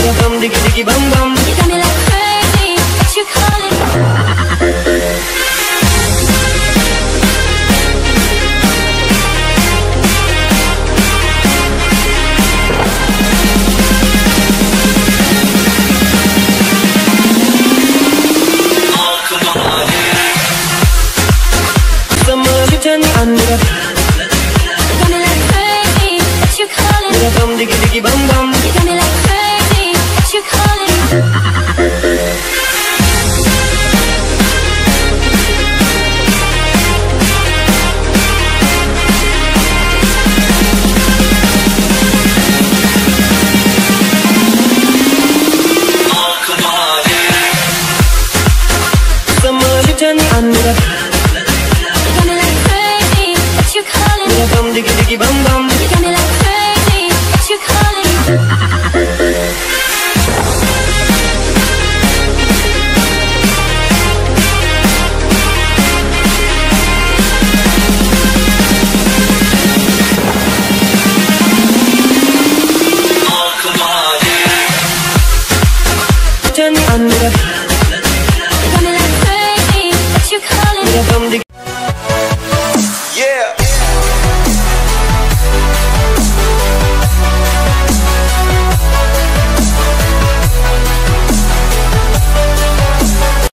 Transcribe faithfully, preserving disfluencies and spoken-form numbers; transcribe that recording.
bum diggy diggy bum bum. You got me like crazy, what you call it? Oh, come on, yeah. Summer, you turn me on with a. You got me like crazy, what you call it? With a bum diggy diggy bum bum. You got me like crazy, what you call it? Turn me on with a. You got me like crazy, what you call it? With a bum diggy diggy bum bum. You got me like crazy, what you call it? Oh, come on, yeah. Turn me on with a. You got me like crazy, what you call it? With a bum diggy